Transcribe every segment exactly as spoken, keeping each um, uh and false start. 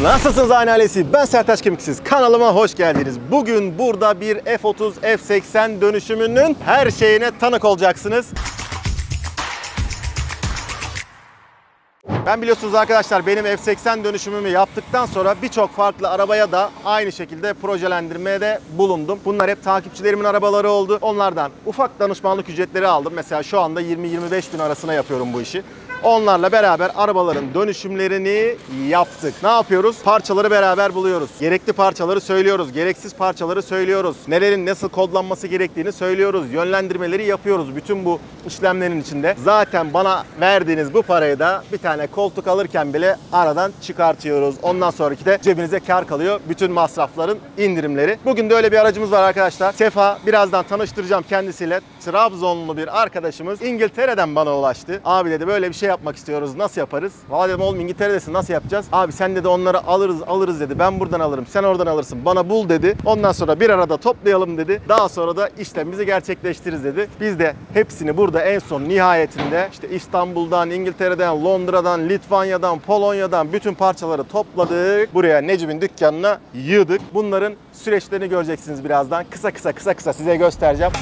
Nasılsınız Aynı Ailesi? Ben Sertaç Kemiksiz. Kanalıma hoş geldiniz. Bugün burada bir F otuz F seksen dönüşümünün her şeyine tanık olacaksınız. Ben biliyorsunuz arkadaşlar benim F seksen dönüşümümü yaptıktan sonra birçok farklı arabaya da aynı şekilde projelendirmede bulundum. Bunlar hep takipçilerimin arabaları oldu. Onlardan ufak danışmanlık ücretleri aldım. Mesela şu anda yirmi yirmi beş bin arasına yapıyorum bu işi. Onlarla beraber arabaların dönüşümlerini yaptık. Ne yapıyoruz? Parçaları beraber buluyoruz. Gerekli parçaları söylüyoruz. Gereksiz parçaları söylüyoruz. Nelerin nasıl kodlanması gerektiğini söylüyoruz. Yönlendirmeleri yapıyoruz. Bütün bu işlemlerin içinde. Zaten bana verdiğiniz bu parayı da bir tane koltuk alırken bile aradan çıkartıyoruz. Ondan sonraki de cebinize kar kalıyor. Bütün masrafların indirimleri. Bugün de öyle bir aracımız var arkadaşlar. Sefa, birazdan tanıştıracağım kendisiyle. Trabzonlu bir arkadaşımız İngiltere'den bana ulaştı. Abi dedi böyle bir şey yapmak istiyoruz. Nasıl yaparız? Valla dedim oğlum İngiltere'desin, nasıl yapacağız? Abi sen dedi onları alırız alırız dedi. Ben buradan alırım. Sen oradan alırsın. Bana bul dedi. Ondan sonra bir arada toplayalım dedi. Daha sonra da işlemimizi gerçekleştiririz dedi. Biz de hepsini burada en son nihayetinde işte İstanbul'dan, İngiltere'den, Londra'dan, Litvanya'dan, Polonya'dan bütün parçaları topladık. Buraya Necip'in dükkanına yığdık. Bunların süreçlerini göreceksiniz birazdan. Kısa kısa kısa kısa size göstereceğim.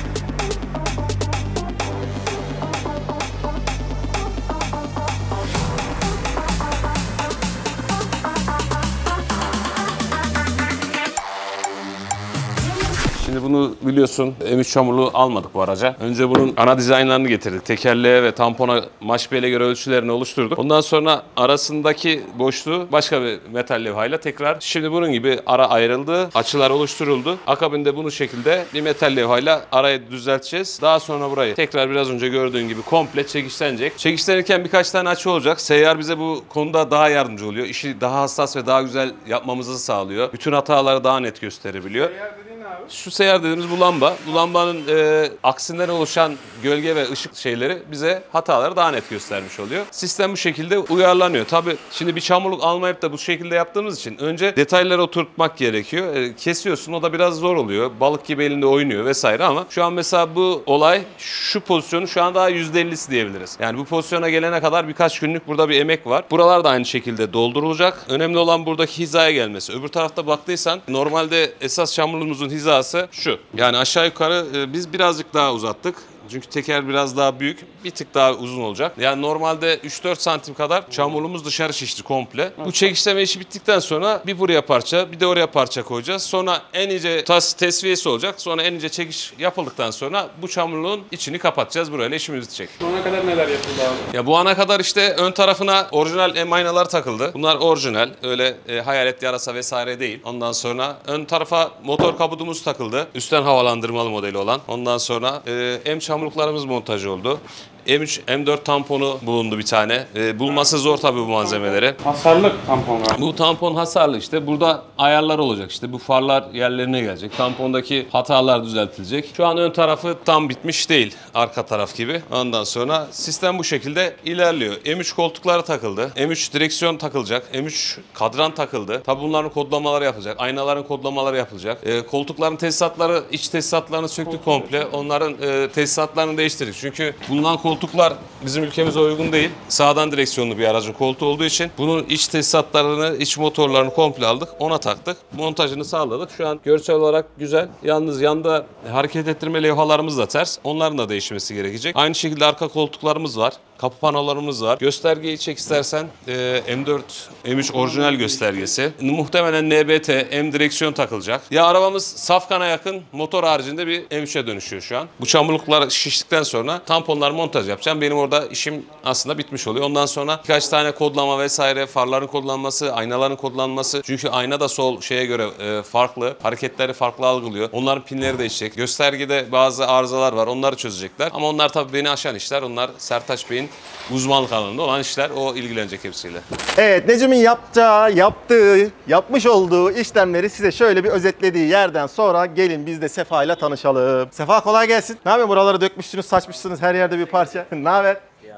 Şimdi bunu biliyorsun M üç çamurluğu almadık bu araca. Önce bunun ana dizaynlarını getirdik. Tekerleğe ve tampona maşbele göre ölçülerini oluşturduk. Ondan sonra arasındaki boşluğu başka bir metal levhayla tekrar şimdi bunun gibi ara ayrıldı. Açılar oluşturuldu. Akabinde bunu şekilde bir metal levhayla arayı düzelteceğiz. Daha sonra burayı tekrar biraz önce gördüğün gibi komple çekişlenecek. Çekişlenirken birkaç tane açı olacak. Seyyar bize bu konuda daha yardımcı oluyor. İşi daha hassas ve daha güzel yapmamızı sağlıyor. Bütün hataları daha net gösterebiliyor. Seyyar dediğin ne abi? Şu seyyar dediğimiz bu lamba. Bu lambanın e, aksinden oluşan gölge ve ışık şeyleri bize hataları daha net göstermiş oluyor. Sistem bu şekilde uyarlanıyor. Tabii şimdi bir çamurluk almayıp da bu şekilde yaptığımız için önce detayları oturtmak gerekiyor. E, kesiyorsun, o da biraz zor oluyor. Balık gibi elinde oynuyor vesaire ama şu an mesela bu olay şu pozisyonu şu an daha yüzde ellisi diyebiliriz. Yani bu pozisyona gelene kadar birkaç günlük burada bir emek var. Buralar da aynı şekilde doldurulacak. Önemli olan buradaki hizaya gelmesi. Öbür tarafta baktıysan normalde esas çamurluğumuzun hizası şu. Yani aşağı yukarı e, biz birazcık daha uzattık. Çünkü teker biraz daha büyük, bir tık daha uzun olacak. Yani normalde üç dört santim kadar çamurluğumuz dışarı şişti komple. Bu çekişleme işi bittikten sonra bir buraya parça, bir de oraya parça koyacağız. Sonra en ince tas tesviyesi olacak. Sonra en ince çekiş yapıldıktan sonra bu çamurluğun içini kapatacağız. Burayla işimiz bitecek. Şu ana kadar neler yapıldı abi? Ya bu ana kadar işte ön tarafına orijinal M aynalar takıldı. Bunlar orijinal. Öyle e, hayalet yarasa vesaire değil. Ondan sonra ön tarafa motor kabutumuz takıldı. Üstten havalandırmalı modeli olan. Ondan sonra e, M çamurluklarımız montaj oldu. M üç, M dört tamponu bulundu bir tane. E, bulması zor tabii bu malzemeleri. Hasarlı tampon var. Bu tampon hasarlı işte. Burada ayarlar olacak işte. Bu farlar yerlerine gelecek. Tampondaki hatalar düzeltilecek. Şu an ön tarafı tam bitmiş değil. Arka taraf gibi. Ondan sonra sistem bu şekilde ilerliyor. M üç koltukları takıldı. M üç direksiyon takılacak. M üç kadran takıldı. Tabii bunların kodlamaları yapılacak. Aynaların kodlamaları yapılacak. E, koltukların tesisatları, iç tesisatlarını söktük komple. Onların e, tesisatlarını değiştirdik. Çünkü bulunan koltuklar bizim ülkemize uygun değil. Sağdan direksiyonlu bir aracın koltuğu olduğu için bunun iç tesisatlarını, iç motorlarını komple aldık. Ona taktık. Montajını sağladık. Şu an görsel olarak güzel. Yalnız yanda hareket ettirme levhalarımız da ters. Onların da değişmesi gerekecek. Aynı şekilde arka koltuklarımız var. Kapı panolarımız var. Göstergeyi çek istersen e, M dört, M üç orijinal göstergesi. Muhtemelen N B T, M direksiyon takılacak. Ya arabamız Safkan'a yakın motor haricinde bir M üçe dönüşüyor şu an. Bu çamurluklar şiştikten sonra tamponlar montaj yapacağım. Benim orada işim aslında bitmiş oluyor. Ondan sonra birkaç tane kodlama vesaire, farların kodlanması, aynaların kodlanması. Çünkü ayna da sol şeye göre e, farklı. Hareketleri farklı algılıyor. Onların pinleri değişecek. Göstergede bazı arızalar var. Onları çözecekler. Ama onlar tabii beni aşan işler. Onlar Sertaç Bey'in uzmanlık alanında olan işler. O ilgilenecek hepsiyle. Evet, Necip'in yapacağı, yaptığı, yapmış olduğu işlemleri size şöyle bir özetlediği yerden sonra gelin biz de Sefa ile tanışalım. Sefa kolay gelsin. Ne yapıyorsun? Buraları dökmüşsünüz, saçmışsınız her yerde bir parça. Ne haber?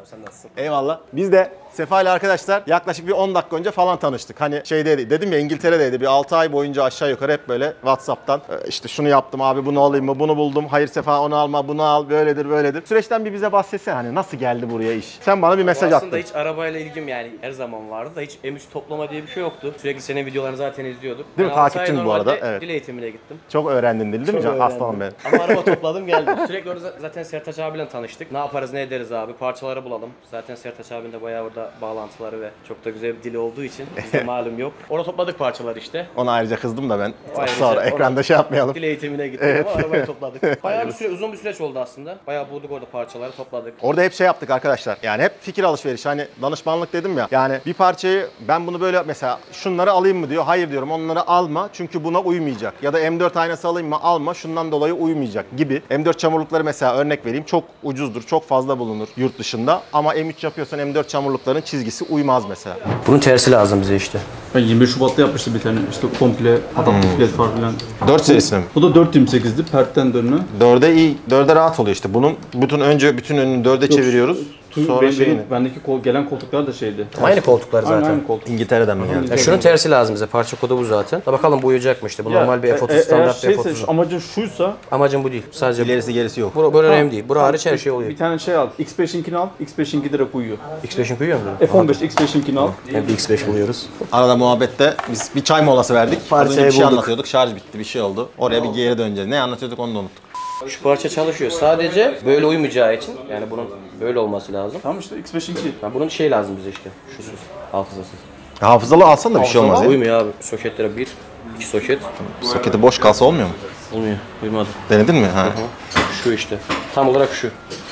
abi, sen nasılsın? Eyvallah. Biz de Sefa ile arkadaşlar yaklaşık bir on dakika önce falan tanıştık. Hani şeydeydi, dedim ya İngiltere'deydi. Bir altı ay boyunca aşağı yukarı hep böyle WhatsApp'tan e, işte şunu yaptım abi, bunu alayım mı, bunu buldum. Hayır Sefa onu alma, bunu al, böyledir böyledir. Süreçten bir bize bahsetsene, hani nasıl geldi buraya iş? Sen bana bir mesaj Aslında attın. hiç arabayla ilgim yani her zaman vardı da hiç M üç toplama diye bir şey yoktu. Sürekli senin videolarını zaten izliyorduk. Değil mi? Ben altı ay Takipçin bu normalde arada, evet. Dil eğitimine gittim. Çok öğrendin dil değil mi Çok can? Aslanım benim. öğrendim. Ama araba topladım geldim. Sürekli orada zaten Sertaç abiyle tanıştık. Ne yaparız ne ederiz abi, parçaları bulalım. Zaten Sertaç abinin de bayağı orada bağlantıları ve çok da güzel bir dili olduğu için bizde malum yok. Orada topladık parçaları işte. Ona ayrıca kızdım da ben. Ayrıca Sonra ona- ekranda şey yapmayalım. Dil eğitimine gittik Evet. ama arabayı topladık. Bayağı bir süre, uzun bir süreç oldu aslında. Bayağı bulduk orada parçaları, topladık. Orada hep şey yaptık arkadaşlar. Yani hep fikir alışverişi. Hani danışmanlık dedim ya. Yani bir parçayı ben bunu böyle mesela şunları alayım mı diyor. Hayır diyorum, onları alma çünkü buna uymayacak. Ya da M dört aynası alayım mı? Alma, şundan dolayı uymayacak gibi. M dört çamurlukları mesela örnek vereyim. Çok ucuzdur. Çok fazla bulunur yurt dışında. Ama M üç yapıyorsan M dört çamurlukların çizgisi uymaz mesela. Bunun tersi lazım bize işte. Ben yirmi bir Şubat'ta yapmıştım bir tane işte komple adaptif led far falan. dört serisini mi? Bu da dört yirmi sekizdi pertten dönme. dörde iyi. dörde rahat oluyor işte. Bunun bütün önce bütün önünü dörde çeviriyoruz. Sonra benim, şeyini. benim, bendeki kol, gelen koltuklar da şeydi. Aynı koltuklar zaten. Aynen aynı koltuk. İngiltere'den mi geldi? Ya şunun tersi lazım bize. Parça kodu bu zaten. Da bakalım bu uyacak mı işte. Bu Ya, normal bir e- F otuz e- standart bir eğer F şeyse, otuz. amacın şuysa Amacım bu değil. Sadece İlerisi gerisi yok. bu böyle Ha, önemli değil. Bura hariç her bir- şey oluyor. Bir tane şey al. X beş'inkini al. X beş'inki direkt uyuyor. X beşin koyuyor mu? F on beş X beş'inkini al. Hem de X beş buluyoruz. Arada muhabbette biz bir çay molası verdik. Az Parçayı önce bir şey bulduk. anlatıyorduk. Şarj bitti, bir şey oldu. Oraya bir geri döneceğiz. Ne anlatıyorduk onu da unuttuk. Şu parça çalışıyor. Sadece böyle uymayacağı için yani bunun böyle olması lazım. Tamam işte X beş'inki. Ya bunun şey lazım bize işte. Şusuz. Hafızasız. Hafızalı alsan da bir şey olmaz ya. Uymuyor abi. Soketlere bir, iki soket. Soketi boş kalsa olmuyor mu? Olmuyor. Uymadı. Denedin mi? Ha. Şu işte. Tam olarak şu.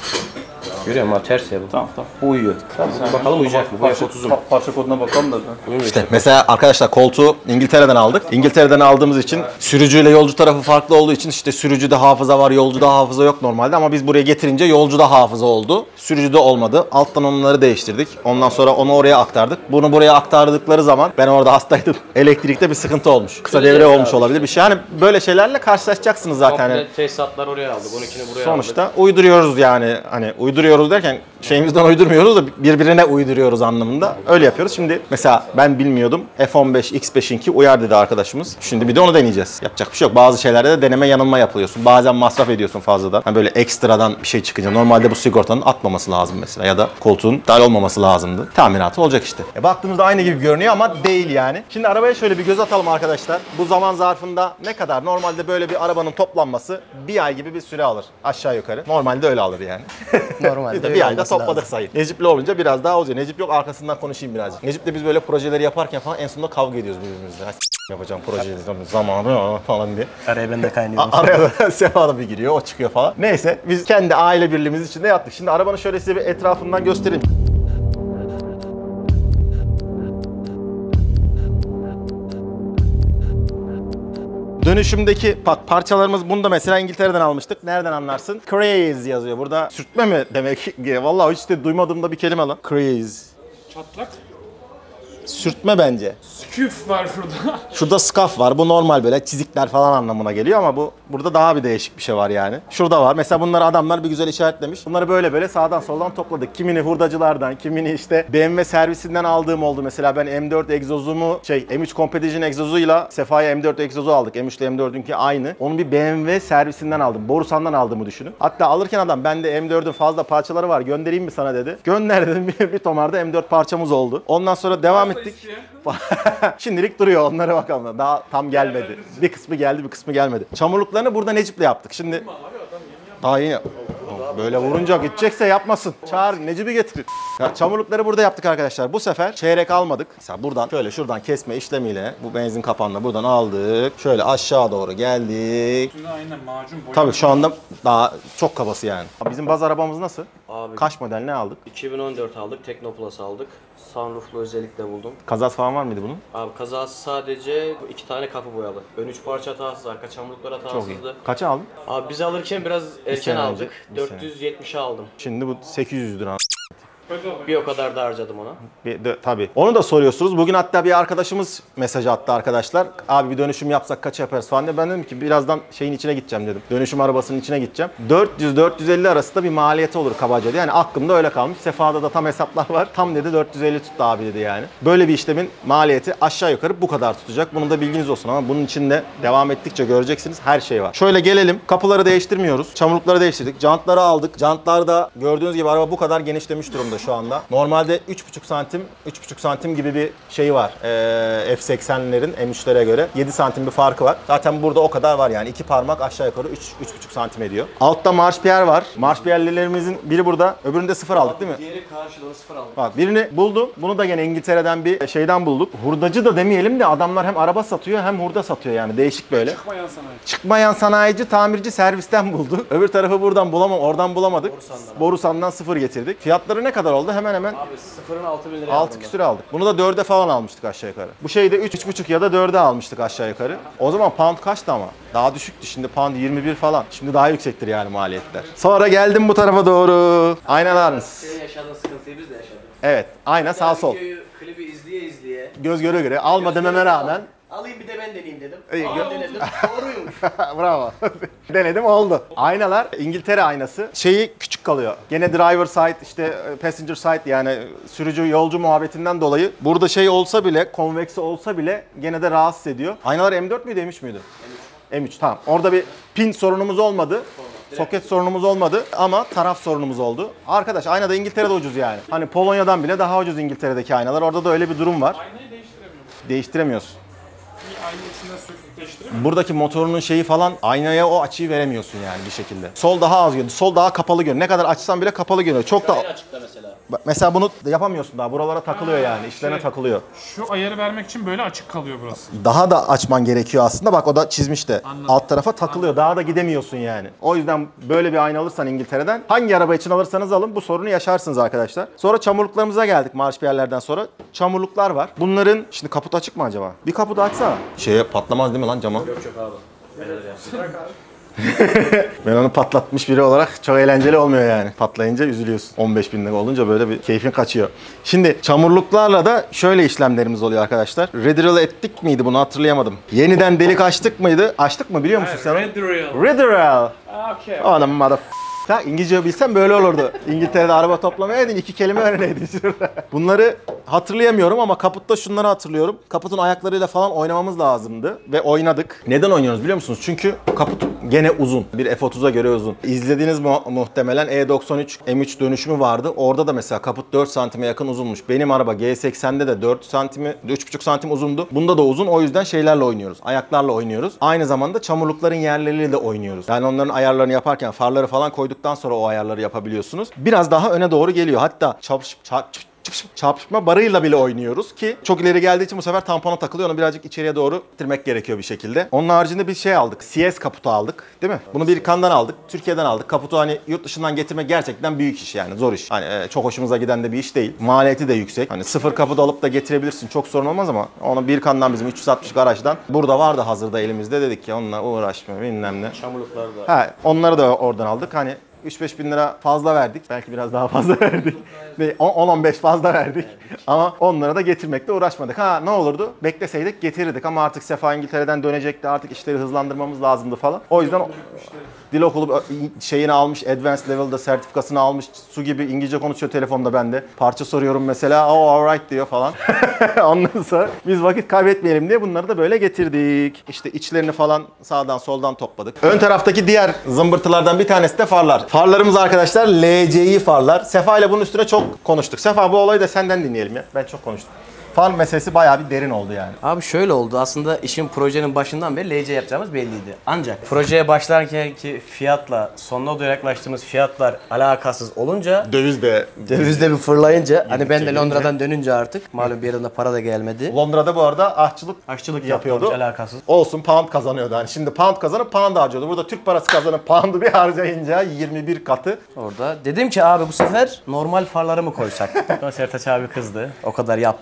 Görüyor musun abi? Ters ya bu. Tamam tamam. Bu uyuyor. Bakalım uyacak mı? Bu F Parça, otuz'un. pa- parça koduna bakalım da. Uyumuyor İşte işte. mesela arkadaşlar koltuğu İngiltere'den aldık. İngiltere'den aldığımız için sürücüyle yolcu tarafı farklı olduğu için işte sürücüde hafıza var, yolcuda hafıza yok normalde ama biz buraya getirince yolcuda hafıza oldu. Sürücüde olmadı. Alttan onları değiştirdik. Ondan sonra onu oraya aktardık. Bunu buraya aktardıkları zaman ben orada hastaydım. Elektrikte bir sıkıntı olmuş. Kısa devre olmuş olabilir bir şey. Yani böyle şeylerle karşılaşacaksınız zaten. Komple tesisatlar oraya aldık. on ikini buraya aldık. Sonuçta uyduruyoruz yani. Hani uyduruyoruz derken şeyimizden uydurmuyoruz da birbirine uyduruyoruz anlamında. Öyle yapıyoruz. Şimdi mesela ben bilmiyordum. F on beş X beş'inki uyar dedi arkadaşımız. Şimdi bir de onu deneyeceğiz. Yapacak bir şey yok. Bazı şeylerde de deneme yanılma yapıyorsun. Bazen masraf ediyorsun fazladan. Hani böyle ekstradan bir şey çıkınca. Normalde bu sigortanın atmaması lazım mesela. Ya da koltuğun dahil olmaması lazımdı. Tamiratı olacak işte. E baktığımızda aynı gibi görünüyor ama değil yani. Şimdi arabaya şöyle bir göz atalım arkadaşlar. Bu zaman zarfında ne kadar? Normalde böyle bir arabanın toplanması bir ay gibi bir süre alır. Aşağı yukarı. Normalde öyle alır yani. Normalde Biz de öyle bir ayda olması topladık lazım. sayı. Necip'le olunca biraz daha uzuyor. Necip yok, arkasından konuşayım birazcık. Necip'le biz böyle projeleri yaparken falan en sonunda kavga ediyoruz birbirimizle. Ha, s- yapacağım projeyi zamanı falan diye. Araya ben de kaynıyorum. A- Araya da Sefa da bir giriyor, o çıkıyor falan. Neyse biz kendi aile birliğimiz içinde yaptık. Şimdi arabanın şöyle size bir etrafından göstereyim. Dönüşümdeki bak parçalarımız, bunu da mesela İngiltere'den almıştık. Nereden anlarsın? Craze yazıyor. Burada sürtme mi demek? Vallahi hiç de duymadığım bir kelime lan. Craze. Çatlak. Sürtme bence. Küf var şurada. Şurada scuff var. Bu normal böyle çizikler falan anlamına geliyor ama bu burada daha bir değişik bir şey var yani. Şurada var. Mesela bunları adamlar bir güzel işaretlemiş. Bunları böyle böyle sağdan soldan topladık. Kimini hurdacılardan, kimini işte B M W servisinden aldığım oldu. Mesela ben M dört egzozumu şey M üç Competition egzozuyla Sefa'ya M dört egzozu aldık. M üç ile M dördünki aynı. Onu bir B M W servisinden aldım. Borusan'dan aldığımı düşünün. Hatta alırken adam bende M dördün fazla parçaları var. Göndereyim mi sana dedi. Gönderdim. bir, bir tomarda M dört parçamız oldu. Ondan sonra devam ettik. Şimdilik duruyor, onlara bakalım. Daha tam gelmedi. Bir kısmı geldi, bir kısmı gelmedi. Çamurluklarını burada Necip'le yaptık. Şimdi daha yeni. Böyle vurunca gidecekse yapmasın. Çağır, Necip'i getir. Ya, çamurlukları burada yaptık arkadaşlar. Bu sefer çeyrek almadık. Mesela buradan şöyle şuradan kesme işlemiyle bu benzin kapağını buradan aldık. Şöyle aşağı doğru geldik. Aynen macun boya. Tabii şu anda daha çok kabası yani. Bizim baz arabamız nasıl? Abi Kaç model ne aldık? iki bin on dört aldık. Teknoplus aldık. Sunrooflu özellikle buldum. Kazası falan var mıydı bunun? Abi kazası sadece bu iki tane kapı boyalı. Ön üç parça hatasız, arka çamurluklar Çok iyi. hatasızdı. Kaça aldın? Abi biz alırken biraz erken sene önce, aldık. bir sene. dört yüz yetmişe aldım. Şimdi bu sekiz yüz lira. Bir o kadar da harcadım ona. Bir de, tabii. Onu da soruyorsunuz. Bugün hatta bir arkadaşımız mesaj attı arkadaşlar. Abi bir dönüşüm yapsak kaç yaparız falan diye. Ben dedim ki birazdan şeyin içine gideceğim dedim. Dönüşüm arabasının içine gideceğim. dört yüz dört yüz elli arasında bir maliyeti olur kabaca. Yani aklımda öyle kalmış. Sefa'da da tam hesaplar var. Tam dedi dört yüz elli tuttu abi dedi yani. Böyle bir işlemin maliyeti aşağı yukarı bu kadar tutacak. Bunun da bilginiz olsun ama bunun içinde devam ettikçe göreceksiniz her şey var. Şöyle gelelim. Kapıları değiştirmiyoruz. Çamurlukları değiştirdik. Jantları aldık. Jantlar da gördüğünüz gibi araba bu kadar genişlemiş durumda şu anda. Normalde üç buçuk santim, üç buçuk santim gibi bir şey var. Ee, F seksenlerin M üçlere göre yedi santim bir farkı var. Zaten burada o kadar var yani. iki parmak aşağı yukarı üç üç buçuk santim ediyor. Altta marşpiyer var. Marşpiyerlerimizin biri burada. Öbüründe sıfır aldık değil mi? Diğeri karşılığı sıfır aldım. Bak birini buldum. Bunu da gene İngiltere'den bir şeyden bulduk. Hurdacı da demeyelim de adamlar hem araba satıyor hem hurda satıyor yani. Değişik böyle. Çıkmayan sanayi. Çıkmayan sanayici, tamirci servisten bulduk. Öbür tarafı buradan bulamam, oradan bulamadık. Borusan'dan. Borusan'dan sıfır getirdik. Fiyatları ne kadar oldu? Hemen hemen Abi sıfırın altı bin liraya altı aldım küsür aldık. Bunu da dörde falan almıştık aşağı yukarı. Bu şeyi de üç buçuk ya da dörde almıştık aşağı yukarı. O zaman pound kaçtı ama? Daha düşüktü. Şimdi pound yirmi bir falan. Şimdi daha yüksektir yani maliyetler. Sonra geldim bu tarafa doğru. Aynalarınız. Senin yaşadığın sıkıntıyı biz de yaşadık. Evet. Ayna sağ sol. Videoyu, klibi izleye izleye. Göz göre göre. Alma dememe rağmen. Alayım bir de ben deneyeyim dedim. İyi, Aa, gö- denedim. Doğruymuş. Bravo. Denedim oldu. Aynalar İngiltere aynası. Şeyi küçük kalıyor. Gene driver side işte passenger side yani sürücü yolcu muhabbetinden dolayı burada şey olsa bile konveksi olsa bile gene de rahatsız ediyor. Aynalar M dört müydü M üç müydü? M üç. M üç tamam. Orada bir pin sorunumuz olmadı. Soket sorunumuz olmadı ama taraf sorunumuz oldu. Arkadaş ayna da İngiltere'de ucuz yani. Hani Polonya'dan bile daha ucuz İngiltere'deki aynalar. Orada da öyle bir durum var. Aynayı değiştiremiyor musun? Değiştiremiyorsun. Bir ayna içinden söküp değiştiremiyor musun? Buradaki motorunun şeyi falan aynaya o açıyı veremiyorsun yani bir şekilde. Sol daha az görünüyor. Sol daha kapalı görünüyor. Ne kadar açsan bile kapalı görünüyor. Çok da En açıkta mesela. Bak mesela bunu yapamıyorsun daha. Buralara takılıyor yani. İşlerine şey. takılıyor. Şu ayarı vermek için böyle açık kalıyor burası. Daha da açman gerekiyor aslında. Bak o da çizmiş de. Anladım. Alt tarafa takılıyor. Daha da gidemiyorsun yani. O yüzden böyle bir ayna alırsan İngiltere'den hangi araba için alırsanız alın bu sorunu yaşarsınız arkadaşlar. Sonra çamurluklarımıza geldik marşpiyerlerden sonra. Çamurluklar var. Bunların şimdi kaput açık mı acaba? Bir kaputu açsana. Şeye patlamaz değil mi lan cama? Yok yok abi. Ben öyle yaptım. Ben onu patlatmış biri olarak çok eğlenceli olmuyor yani. Patlayınca üzülüyorsun. on beş bin lira olunca böyle bir keyfin kaçıyor. Şimdi çamurluklarla da şöyle işlemlerimiz oluyor arkadaşlar. Redrill ettik miydi bunu hatırlayamadım. Yeniden delik açtık mıydı? Açtık mı biliyor musun sen? Red Rail. Redrill. Okay. Anam mother Ha, İngilizce bilsem böyle olurdu. İngiltere'de araba toplamayaydın, iki kelime öğreneydin şurada. Bunları hatırlayamıyorum ama kaputta şunları hatırlıyorum. Kaputun ayaklarıyla falan oynamamız lazımdı ve oynadık. Neden oynuyoruz biliyor musunuz? Çünkü kaput gene uzun. Bir F otuza göre uzun. İzlediğiniz mu muhtemelen E doksan üç M üç dönüşümü vardı. Orada da mesela kaput dört santime yakın uzunmuş. Benim araba G seksende de dört santimi, üç buçuk santim uzundu. Bunda da uzun. O yüzden şeylerle oynuyoruz. Ayaklarla oynuyoruz. Aynı zamanda çamurlukların yerleriyle de oynuyoruz. Yani onların ayarlarını yaparken farları falan koyduktan sonra o ayarları yapabiliyorsunuz. Biraz daha öne doğru geliyor. Hatta çarpış, çarpış, çarpışma barıyla bile oynuyoruz ki çok ileri geldiği için bu sefer tampona takılıyor. Onu birazcık içeriye doğru ittirmek gerekiyor bir şekilde. Onun haricinde bir şey aldık. C S kaputu aldık. Değil mi? Bunu bir kandan aldık. Türkiye'den aldık. Kaputu hani yurt dışından getirmek gerçekten büyük iş yani. Zor iş. Hani e, çok hoşumuza giden de bir iş değil. Maliyeti de yüksek. Hani sıfır kaput alıp da getirebilirsin. Çok sorun olmaz ama onu bir kandan bizim üç yüz altmış garajdan. Burada vardı hazırda elimizde. Dedik ki onunla uğraşma bilmem ne. Çamurlukları da. Ha, onları da oradan aldık. Hani üç beş bin lira fazla verdik. Belki biraz daha fazla verdik. on on beş fazla verdik. Ama onlara da getirmekle uğraşmadık. Ha ne olurdu? Bekleseydik getirirdik ama artık Sefa İngiltere'den dönecekti. Artık işleri hızlandırmamız lazımdı falan. O yüzden dil okulu şeyini almış, advanced level'da sertifikasını almış. Su gibi İngilizce konuşuyor telefonda bende. Parça soruyorum mesela. Oh alright diyor falan. Ondan sonra biz vakit kaybetmeyelim diye bunları da böyle getirdik. İşte içlerini falan sağdan soldan topladık. Ön taraftaki diğer zımbırtılardan bir tanesi de farlar. Farlarımız arkadaşlar L C I farlar. Sefa ile bunun üstüne çok konuştuk. Sefa bu olayı da senden dinleyelim ya. Ben çok konuştum. Far meselesi bayağı bir derin oldu yani. Abi şöyle oldu. Aslında işin projenin başından beri L C yapacağımız belliydi. Ancak projeye başlarkenki fiyatla sonuna doğru yaklaştığımız fiyatlar alakasız olunca Döviz de dövizde bir fırlayınca hani ben de gelince. Londra'dan dönünce artık malum bir yerinde para da gelmedi. Londra'da bu arada aşçılık Aşçılık yapıyordu. yapıyormuş alakasız. Olsun pound kazanıyordu. Yani şimdi pound kazanıp pound harcıyordu. Burada Türk parası kazanıp pound'u bir harcayınca yirmi bir katı. Orada dedim ki abi bu sefer normal farları mı koysak? Sertaç abi kızdı. O kadar yaptık ettik.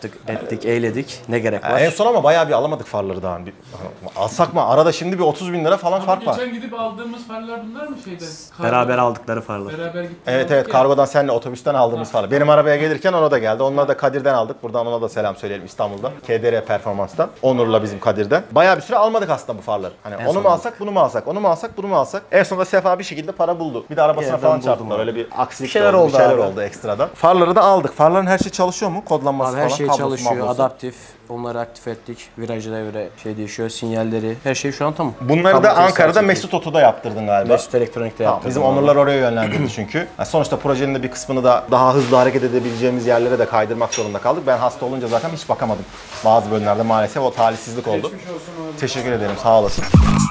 ettik, eğledik. Ne gerek var? Ya en son ama bayağı bir alamadık farları daha. Bir, alsak mı? Arada şimdi bir otuz bin lira falan fark var. Geçen gidip aldığımız farlar bunlar mı şeyde? Beraber aldıkları farlar. Beraber gittik. Evet evet, kargodan seninle otobüsten aldığımız farlar. Benim arabaya gelirken ona da geldi. Onları da Kadir'den aldık. Buradan ona da selam söyleyelim İstanbul'da. K D R Performans'tan. Onur'la bizim Kadir'den. Bayağı bir süre almadık aslında bu farları. Hani En onu son mu alsak, bunu mu alsak, onu mu alsak, bunu mu alsak. En sonunda Sefa bir şekilde para buldu. Bir de arabasına Yerden falan buldum çarptılar. abi. Öyle bir aksilik Bir şeyler de oldu, oldu bir şeyler abi. oldu ekstradan. Farları da aldık. Farların her şey çalışıyor mu? Kodlanması Abi falan. her şey kablosu, çalışıyor, mablosu. adaptif. Onları aktif ettik. Virajda devre şey değişiyor, sinyalleri. Her şey şu an tamam. Bunları Kablo da testi Ankara'da açtık. Mesut Oto'da yaptırdın galiba. Mesut Elektronik'te Tamam, yaptırdım. bizim abi. Onurlar oraya yönlendirdi çünkü. Yani sonuçta projenin de bir kısmını da daha hızlı hareket edebileceğimiz yerlere de kaydırmak zorunda kaldık. Ben hasta olunca zaten hiç bakamadım. Bazı bölümlerde maalesef o talihsizlik oldu. Geçmiş olsun abi. Teşekkür ederim, sağ olasın.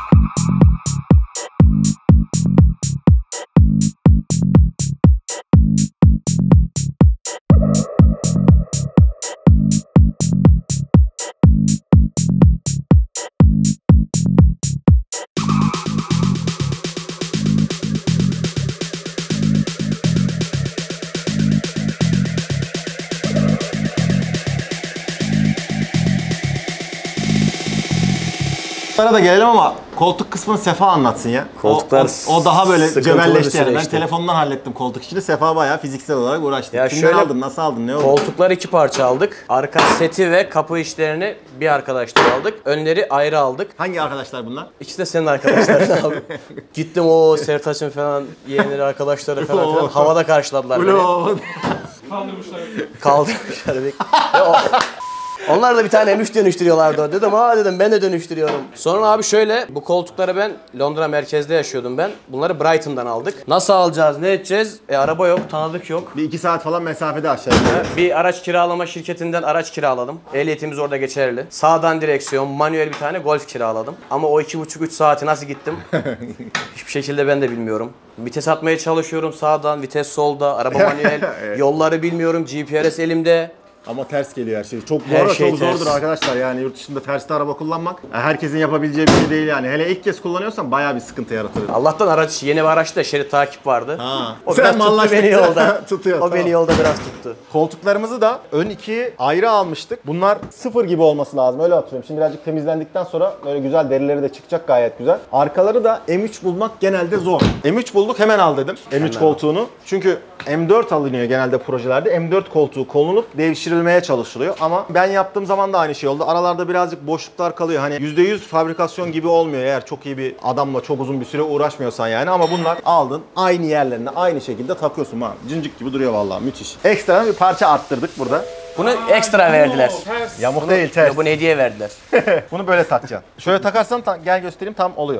Koltuklara da gelelim ama koltuk kısmını Sefa anlatsın ya. Koltuklar o, o, o daha böyle sıkıntılı bir cebelleşti yani. Ben süreçti. telefondan hallettim koltuk işini. Sefa bayağı fiziksel olarak uğraştı. Ya Kimden şöyle- aldın, nasıl aldın, ne oldu? Koltuklar iki parça aldık. Arka seti ve kapı işlerini bir arkadaştan aldık. Önleri ayrı aldık. Hangi arkadaşlar bunlar? İkisi de senin arkadaşların abi. Gittim o Sertaç'ın falan yeğenleri arkadaşları falan filan havada karşıladılar beni. Ulo. Kaldırmışlar. Kaldırmışlar. bek- Ya o- Onlar da bir tane M üç dönüştürüyorlardı. Dedim ha dedim ben de dönüştürüyorum. Sonra abi şöyle bu koltukları ben Londra merkezde yaşıyordum ben. Bunları Brighton'dan aldık. Nasıl alacağız ne edeceğiz? E araba yok tanıdık yok. Bir iki saat falan mesafede aşağı yukarı. Bir araç kiralama şirketinden araç kiraladım. Ehliyetimiz orada geçerli. Sağdan direksiyon, manuel bir tane Golf kiraladım. Ama o iki buçuk üç saati nasıl gittim? Hiçbir şekilde ben de bilmiyorum. Vites atmaya çalışıyorum sağdan, vites solda, araba manuel. Yolları bilmiyorum, G P S elimde. Ama ters geliyor her şey. Çok Her zor, şey çok ters. zordur arkadaşlar yani yurt dışında terste araba kullanmak. Yani herkesin yapabileceği bir şey değil yani. Hele ilk kez kullanıyorsan bayağı bir sıkıntı yaratır. Allah'tan araç yeni bir araçta şerit takip vardı. Ha. O Sen biraz tuttu mallaştıkça beni yolda. tutuyor, O tamam. beni yolda biraz tuttu. Koltuklarımızı da ön ikiyi ayrı almıştık. Bunlar sıfır gibi olması lazım. Öyle hatırlıyorum. Şimdi birazcık temizlendikten sonra böyle güzel derileri de çıkacak gayet güzel. Arkaları da M üç bulmak genelde zor. M üç bulduk hemen al dedim. M üç koltuğunu. Çünkü M dört alınıyor genelde projelerde. M dört koltuğu konulup devşirilmeye çalışılıyor. Ama ben yaptığım zaman da aynı şey oldu. Aralarda birazcık boşluklar kalıyor. Hani yüzde yüz fabrikasyon gibi olmuyor eğer çok iyi bir adamla çok uzun bir süre uğraşmıyorsan yani. Ama bunlar aldın aynı yerlerine aynı şekilde takıyorsun. Ha, cincik gibi duruyor vallahi, müthiş. Ekstra bir parça arttırdık burada. Bunu ekstra verdiler. Ters. Yamuk değil, ters. Bunu hediye verdiler. Bunu böyle takacaksın. Şöyle takarsan ta- gel göstereyim, tam oluyor.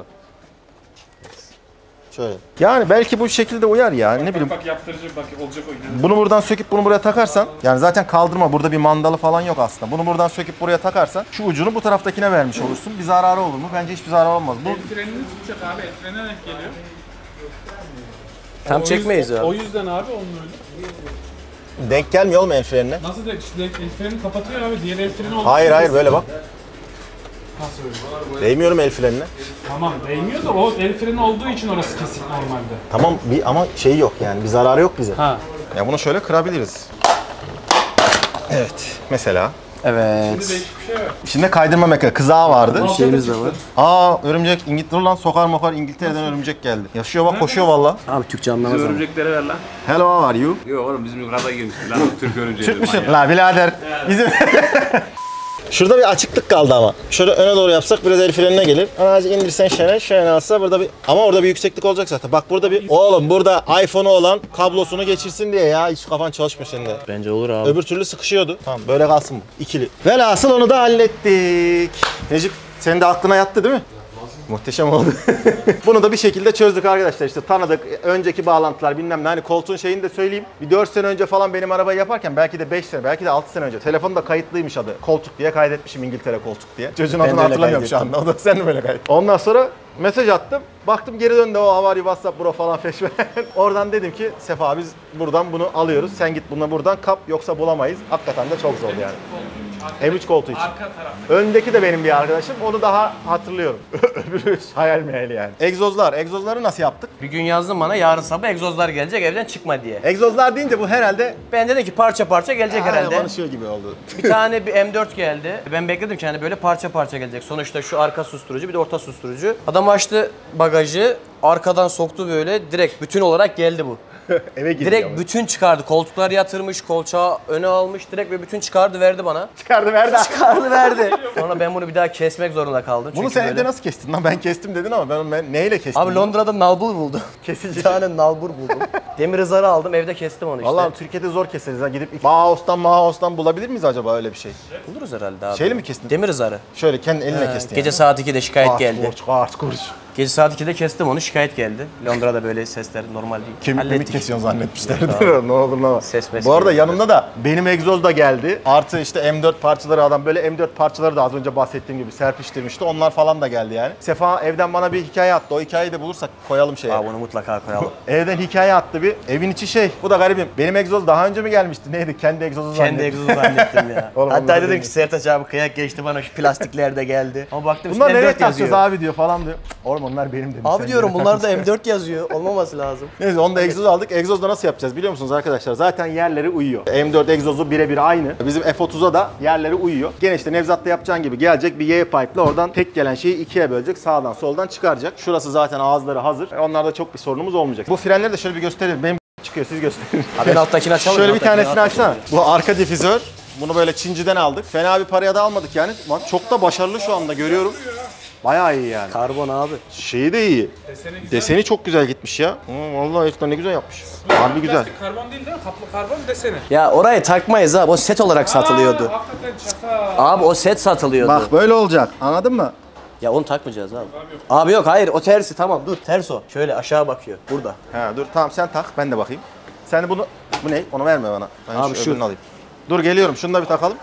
Şöyle. Yani belki bu şekilde uyar ya, ne bileyim. Bak yaptırıcı bak olacak o gidelim. Bunu buradan söküp bunu buraya takarsan, yani zaten kaldırma, burada bir mandalı falan yok aslında. Bunu buradan söküp buraya takarsan şu ucunu bu taraftakine vermiş olursun. Bir zararı olur mu? Bence hiçbir zararı olmaz. Bu El frenini tutacak abi. El frene denk geliyor. Tam O çekmeyiz yüzden, ya. O yüzden abi onun öyle. denk gelmiyor oğlum el frenine. Nasıl denk? İşte el frenini kapatıyor abi. Diğer el freni oldu. Hayır hayır, böyle bak. Nasıl öyle? Değmiyorum el frenine. Tamam değmiyor da o el freni olduğu için orası kesik normalde. Tamam bir, ama şey yok yani, bir zararı yok bize. Ha. Ya bunu şöyle kırabiliriz. Evet mesela. Evet. Değişik bir şey var. İçinde kaydırma mekanı, kızağı vardı. Alt Şeyimiz de çıktı. var. Aa, örümcek, İngiltere lan, sokar mokar İngiltere'den örümcek geldi. Yaşıyor bak, koşuyor valla. Abi Türkçe anlamaz ama. Örümcekleri ver lan. Hello, how are you? Yok oğlum bizim yukarıda girmişti lan Türk örümceği. Türk müsün? La birader. Bizim... Şurada bir açıklık kaldı ama. Şöyle öne doğru yapsak biraz el frenine gelir. Azıcık indirsen şene, şene alsa burada bir... Ama orada bir yükseklik olacak zaten. Bak burada bir... Oğlum burada iPhone'u olan kablosunu geçirsin diye ya. Hiç kafan çalışmıyor senin de. Bence olur abi. Öbür türlü sıkışıyordu. Tamam, böyle kalsın bu. İkili. Velhasıl onu da hallettik. Necip, senin de aklına yattı değil mi? Muhteşem oldu. Bunu da bir şekilde çözdük arkadaşlar, işte tanıdık, önceki bağlantılar bilmem ne. Hani koltuğun şeyini de söyleyeyim. Bir dört sene önce falan benim arabayı yaparken, belki de beş sene, belki de altı sene önce. Telefonda kayıtlıymış adı. Koltuk diye kaydetmişim, İngiltere koltuk diye. Çocuğun Ben adını de öyle hatırlamıyorum şu anda. O da sen de böyle kaydet. Ondan sonra mesaj attım. Baktım geri döndü, o havari WhatsApp bro falan feşmen. Oradan dedim ki Sefa biz buradan bunu alıyoruz. Sen git bununla buradan kap, yoksa bulamayız. Hakikaten de çok zor yani. M üç koltuğu için. Arka taraf. Öndeki de benim bir arkadaşım. Onu daha hatırlıyorum. Öbürü hayal meyal yani. Egzozlar. Egzozları nasıl yaptık? Bir gün yazdım bana yarın sabah egzozlar gelecek evden çıkma diye. Egzozlar deyince bu herhalde Ben dedim ki parça parça gelecek Aynen, herhalde. konuşuyor gibi oldu. Bir tane bir M dört geldi. Ben bekledim ki hani böyle parça parça gelecek. Sonuçta şu arka susturucu bir de orta susturucu. Adam açtı bagajı, arkadan soktu böyle direkt bütün olarak geldi bu. Eve gidiyor. Direkt bütün çıkardı. Koltukları yatırmış, kolçağı öne almış. Direkt ve bütün çıkardı verdi bana. çıkardı verdi. Çıkardı verdi. Sonra ben bunu bir daha kesmek zorunda kaldım. Bunu Çünkü sen böyle- evde nasıl kestin lan? Ben kestim dedin ama ben onu ben neyle kestim? Abi Londra'da nalbur buldum. Kesici. Bir tane nalbur buldum. Demir ızarı aldım evde kestim onu işte. Vallahi Türkiye'de zor keseriz ha. Gidip Bauhaus'tan Bauhaus'tan bulabilir miyiz acaba öyle bir şey? Buluruz herhalde abi. Şeyle mi kestin? Demir ızarı. Şöyle kendi eline Ha, kestin Gece yani. saat ikide şikayet Kaç geldi. kuruş, kaç kuruş. Gece saat ikide kestim onu şikayet geldi. Londra'da böyle sesler normal değil. Kemik memik Hallettik. kesiyorsun zannetmişler. ne olur ne olur. Ses mes Bu arada geliyor. yanımda da benim egzoz da geldi. Artı işte M dört parçaları adam böyle M dört parçaları da az önce bahsettiğim gibi serpiştirmişti. Onlar falan da geldi yani. Sefa evden bana bir hikaye attı. O hikayeyi de bulursak koyalım şeye. Aa, bunu mutlaka koyalım. Evden hikaye attı bir. Evin içi şey. Bu da garibim. Benim egzoz daha önce mi gelmişti? Neydi? Kendi egzozu Kendi zannettim. egzozu zannettim ya. Oğlum Hatta onları dedim değil. ki Sertaç abi kıyak geçti bana şu plastikler de geldi. Ama baktım Bunlar üstüne nereye M dört takacağız yazıyor. abi diyor falan diyor. Oğlum onlar benim dedim. Abi Sen diyorum nereye bunlar da takıyorsun? M dört yazıyor. Olmaması lazım. Neyse onu da egzoz aldık. Egzozda nasıl yapacağız biliyor musunuz arkadaşlar? Zaten yerleri uyuyor. M dört egzozu birebir aynı. Bizim F otuz'a da yerleri uyuyor. Gene işte Nevzat'ta yapacağın gibi gelecek bir Y-pipe ile oradan tek gelen şeyi ikiye bölecek. Sağdan soldan çıkaracak. Şurası zaten ağızları hazır. Onlarda çok bir sorunumuz olmayacak. Bu frenleri de şöyle bir gösterelim. Benim çıkıyor siz gösterin. Abi ben alttakini açalım. Şöyle bir alttakini, tanesini alttakini. açsana. Bu arka difüzör. Bunu böyle Çinci'den aldık. Fena bir paraya da almadık yani. Bak çok da başarılı şu anda görüyorum. Bayağı iyi yani. Karbon abi. Şeyi de iyi. Deseni güzel. Deseni çok güzel gitmiş ya. Hı, vallahi herifler ne güzel yapmış. Harbi güzel. Plastik karbon değil değil mi? Kaplı karbon deseni. Ya orayı takmayız abi. O set olarak satılıyordu. Aa, hakikaten çaka. Abi o set satılıyordu. Bak böyle olacak. Anladın mı? Ya onu takmayacağız abi. Abi yok hayır o tersi tamam dur ters o. Şöyle aşağı bakıyor burada. He dur tamam sen tak ben de bakayım. Sen bunu bu ne? Onu verme bana. Ben Abi şu şu- öbürünü alayım. Dur geliyorum. Şunu da bir takalım.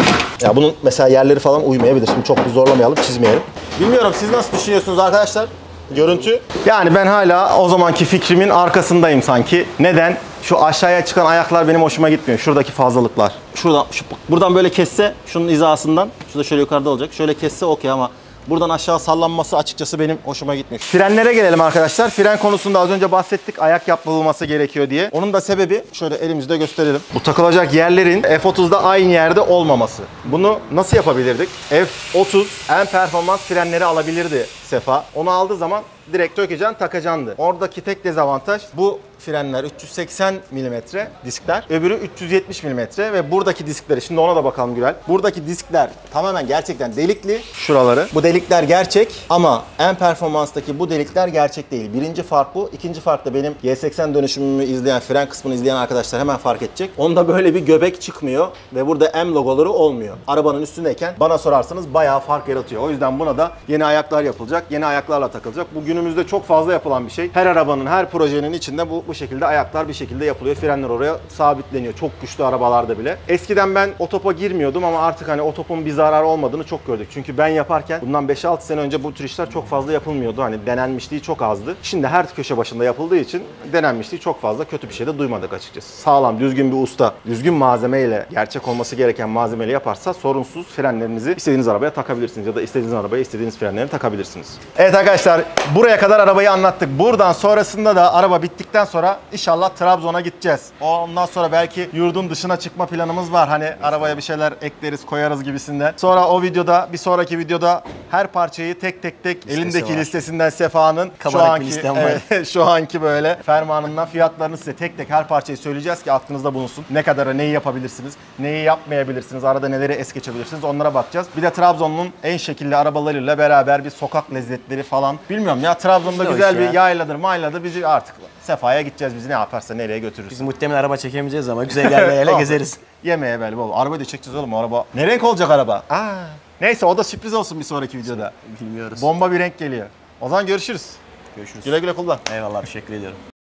Ya bunun mesela yerleri falan uymayabilir. Şimdi çok bir zorlamayalım, çizmeyelim. Bilmiyorum siz nasıl düşünüyorsunuz arkadaşlar? Görüntü. Yani ben hala o zamanki fikrimin arkasındayım sanki. Neden? Şu aşağıya çıkan ayaklar benim hoşuma gitmiyor. Şuradaki fazlalıklar. Şuradan, şu, buradan böyle kesse, şunun hizasından. Şurada şöyle yukarıda olacak. Şöyle kesse okey ama buradan aşağı sallanması açıkçası benim hoşuma gitmiyor. Frenlere gelelim arkadaşlar. Fren konusunda az önce bahsettik. Ayak yapılması gerekiyor diye. Onun da sebebi şöyle elimizde gösterelim. Bu takılacak yerlerin F otuz'da aynı yerde olmaması. Bunu nasıl yapabilirdik? F otuz en performans frenleri alabilirdi Sefa. Onu aldığı zaman direkt tökeceksin, takacaksın. Oradaki tek dezavantaj bu frenler üç yüz seksen milimetre diskler. Öbürü üç yüz yetmiş milimetre ve buradaki diskleri şimdi ona da bakalım Gürel. Buradaki diskler tamamen gerçekten delikli. Şuraları. Bu delikler gerçek ama en performanstaki bu delikler gerçek değil. Birinci fark bu. İkinci fark da benim Y seksen dönüşümümü izleyen, fren kısmını izleyen arkadaşlar hemen fark edecek. Onda böyle bir göbek çıkmıyor ve burada M logoları olmuyor. Arabanın üstündeyken bana sorarsanız bayağı fark yaratıyor. O yüzden buna da yeni ayaklar yapılacak. Yeni ayaklarla takılacak. Bu günümüzde çok fazla yapılan bir şey. Her arabanın, her projenin içinde bu, bu şekilde ayaklar bir şekilde yapılıyor. Frenler oraya sabitleniyor. Çok güçlü arabalarda bile. Eskiden ben o topa girmiyordum ama artık hani o topun bir zararı olmadığını çok gördük. Çünkü ben yaparken bundan beş altı sene önce bu tür işler çok fazla yapılmıyordu. Hani denenmişliği çok azdı. Şimdi her köşe başında yapıldığı için denenmişliği çok fazla kötü bir şey de duymadık açıkçası. Sağlam, düzgün bir usta, düzgün malzemeyle, gerçek olması gereken malzemeyle yaparsa sorunsuz frenlerinizi istediğiniz arabaya takabilirsiniz ya da istediğiniz arabaya istediğiniz frenlerini takabilirsiniz. Evet arkadaşlar, buraya kadar arabayı anlattık. Buradan sonrasında da araba bittikten sonra inşallah Trabzon'a gideceğiz. Ondan sonra belki yurdun dışına çıkma planımız var. Hani arabaya bir şeyler ekleriz, koyarız gibisinden. Sonra o videoda, bir sonraki videoda her parçayı tek tek tek Listesi elindeki var. listesinden Sefa'nın şu Kabarık bir anki listem var. evet, şu anki böyle fermanından fiyatlarını size tek tek her parçayı söyleyeceğiz ki aklınızda bulunsun. Ne kadara neyi yapabilirsiniz, neyi yapmayabilirsiniz, arada neleri es geçebilirsiniz onlara bakacağız. Bir de Trabzon'un en şekilli arabalarıyla beraber bir sokak lezzetleri falan. Bilmiyorum ya Trabzon'da İşte o güzel iş bir ya. yayladır mayladır bizi artık Sefa'ya gideceğiz bizi ne yaparsa nereye götürürüz. Biz muhtemelen araba çekemeyeceğiz ama güzel yerlerle Tamam. gezeriz. Yemeğe belli baba. Arabayı da çekeceğiz oğlum araba. Ne renk olacak araba? Aa. Neyse o da sürpriz olsun bir sonraki videoda. Bilmiyoruz. Bomba bir renk geliyor. O zaman görüşürüz. Görüşürüz. Güle güle kullan. Eyvallah teşekkür ediyorum.